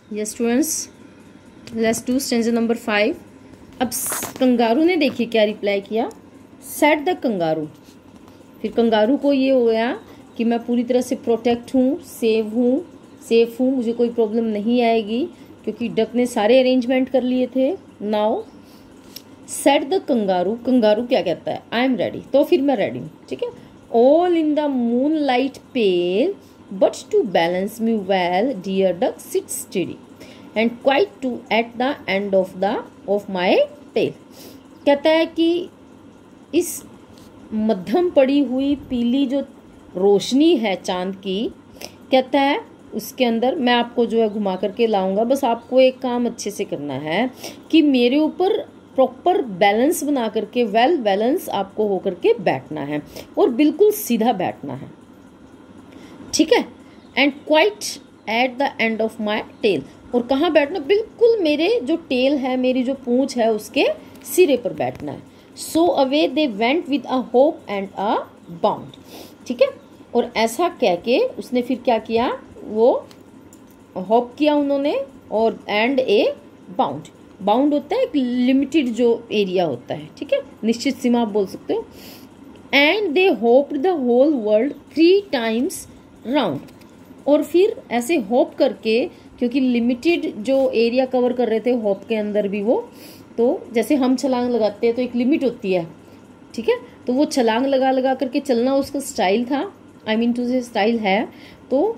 Yes students, let's do stanza number 5। अब kangaroo ने देखिए क्या रिप्लाई किया, सेट द कंगारू। फिर कंगारू को ये हो गया कि मैं पूरी तरह से प्रोटेक्ट हूँ, सेफ हूँ, मुझे कोई प्रॉब्लम नहीं आएगी क्योंकि डक ने सारे अरेंजमेंट कर लिए थे। Now said the kangaroo, kangaroo क्या कहता है, आई एम रेडी, तो फिर मैं रेडी हूँ, ठीक है। All in the moon light pale but to balance me well dear duck sit steady and quite to at the end of my tail. कहता है कि इस मध्यम पड़ी हुई पीली जो रोशनी है चांद की, कहता है उसके अंदर मैं आपको जो है घुमा करके लाऊंगा, बस आपको एक काम अच्छे से करना है कि मेरे ऊपर प्रॉपर बैलेंस बना करके, वेल बैलेंस आपको होकर के बैठना है और बिल्कुल सीधा बैठना है, ठीक है। And quite at the end of my tail, और कहाँ बैठना, बिल्कुल मेरे जो टेल है, मेरी जो पूंछ है उसके सिरे पर बैठना है। So away they went with a hop and a bound, ठीक है। और ऐसा कह के उसने फिर क्या किया, वो होप किया उन्होंने, और एंड ए बाउंड, बाउंड होता है एक लिमिटेड जो एरिया होता है, ठीक है, निश्चित सीमा आप बोल सकते हो। And they hopped the whole world 3 times round, और फिर ऐसे होप करके, क्योंकि लिमिटेड जो एरिया कवर कर रहे थे होप के अंदर भी वो, तो जैसे हम छलांग लगाते हैं तो एक लिमिट होती है, ठीक है, तो वो छलांग लगा लगा करके चलना उसका स्टाइल था, I mean to say style है। तो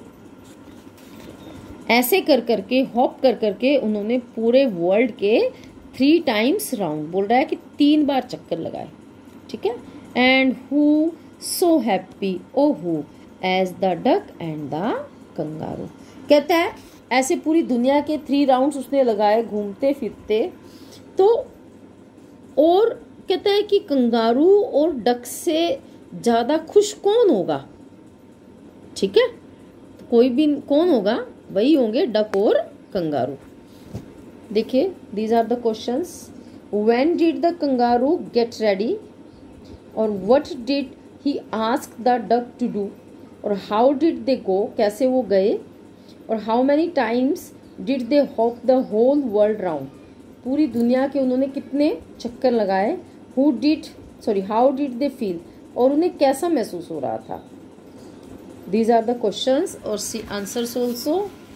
ऐसे कर करके, हॉप कर करके उन्होंने पूरे वर्ल्ड के 3 times राउंड, बोल रहा है कि 3 बार चक्कर लगाए, ठीक है। And who so happy O who as the duck and the kangaroo, कहता है ऐसे पूरी दुनिया के 3 राउंड्स उसने लगाए घूमते फिरते, तो और कहता है कि कंगारू और डक से ज्यादा खुश कौन होगा, ठीक है, तो कोई भी कौन होगा, वही होंगे डक और कंगारू। देखिए these are the questions. When did the kangaroo get ready, और what did he ask the duck to do, और हाउ डिड दे गो, कैसे वो गए, और how many times did they hop the whole world round, पूरी दुनिया के उन्होंने कितने चक्कर लगाए। हाउ डिड दे फील, और उन्हें कैसा महसूस हो रहा था। These are the questions और see answers also.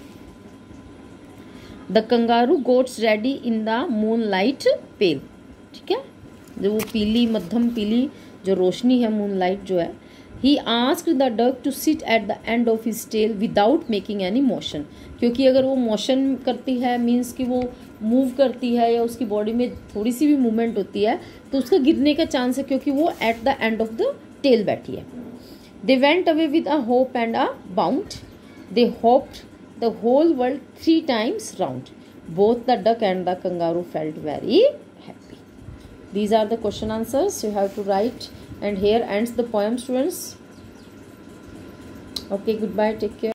The kangaroo got ready in the moonlight pale, ठीक है, जो वो पीली मध्यम पीली जो रोशनी है, मूनलाइट जो है। He asked the duck to sit at the end of his tail without making any motion, क्योंकि अगर वो मोशन करती है मीन्स कि वो मूव करती है या उसकी बॉडी में थोड़ी सी भी मूवमेंट होती है तो उसका गिरने का चांस है, क्योंकि वो at the end of the tail बैठी है। They went away with a hope and a bound. They hopped the whole world 3 times round. Both the duck and the kangaroo felt very happy. These are the question answers you have to write, and here ends the poem, students. Okay, goodbye, take care.